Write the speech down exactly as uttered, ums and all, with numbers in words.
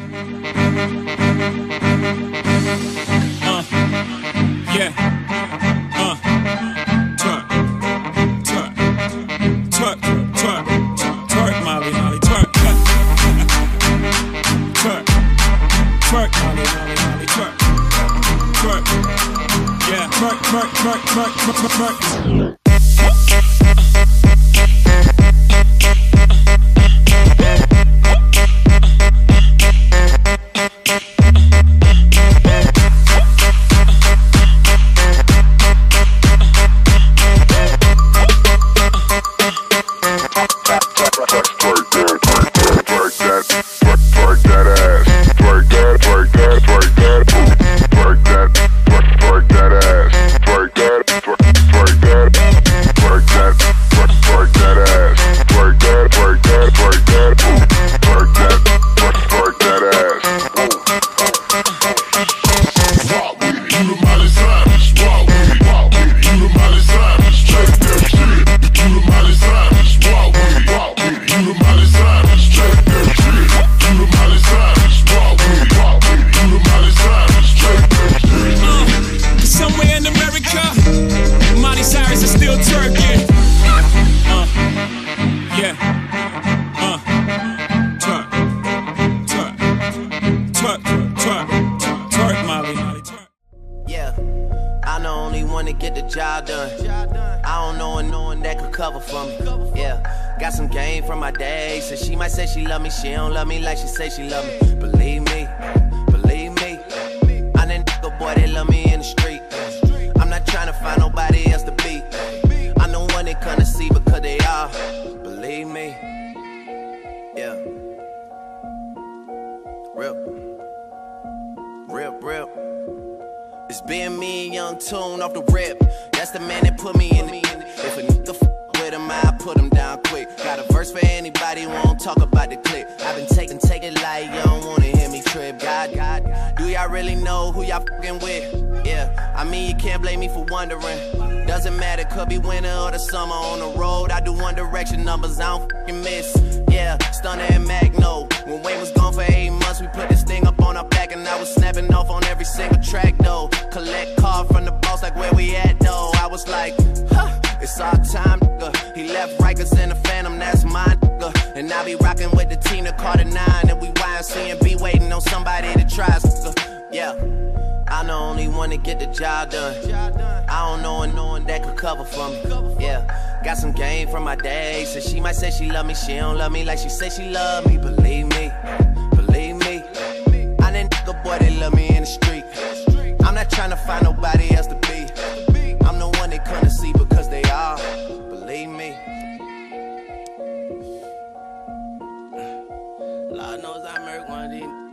Uh, yeah. Uh, twerk, twerk, twerk, twerk, twerk, Molly, Molly, twerk, twerk, twerk, Molly, Molly, Molly, twerk, twerk, yeah, twerk, twerk, twerk, twerk, twerk, twerk. Yeah, I'm the only one to get the job done. I don't know and no one that could cover for me. Yeah, got some game from my day. So she might say she love me, she don't love me like she say she love me. Believe me, believe me, I'm that nigga boy that love me in the street. I'm not trying to find nobody else to be. I'm the one they come to see because they are. Believe me, yeah. Rip, rip, rip. It's been me and Young Tune off the rip. That's the man that put me in the. If a nigga f with him, I put him down quick. Got a verse for anybody who won't talk about the clip. I've been taking, take it like you don't wanna hear me trip. God, God, do y'all really know who y'all fucking with? Yeah, I mean you can't blame me for wondering. Doesn't matter, could be winter or the summer. On the road, I do One Direction numbers, I don't fucking miss. Yeah, Stunner and Magno. When Wayne was gone for eight months, we put this thing up on our back, and I was snapping off on every single track though. Collect card from the boss, like where we at though. I was like, huh, it's our time, nigga. He left Rikers in the Phantom, that's mine, nigga. And I be rocking with the team, the Carter nine, and we Y M C and be waiting on somebody to try us, nigga. Yeah, I'm the only one to get the job done. I don't know and no one that could cover for me. Yeah, got some game from my day. So she might say she love me, she don't love me like she say she love me. Believe me, believe me, I'm that nigga boy that love me in the street. I'm not trying to find nobody else to be. I'm the one they come to see because they are. Believe me. Lord knows I murk one of these.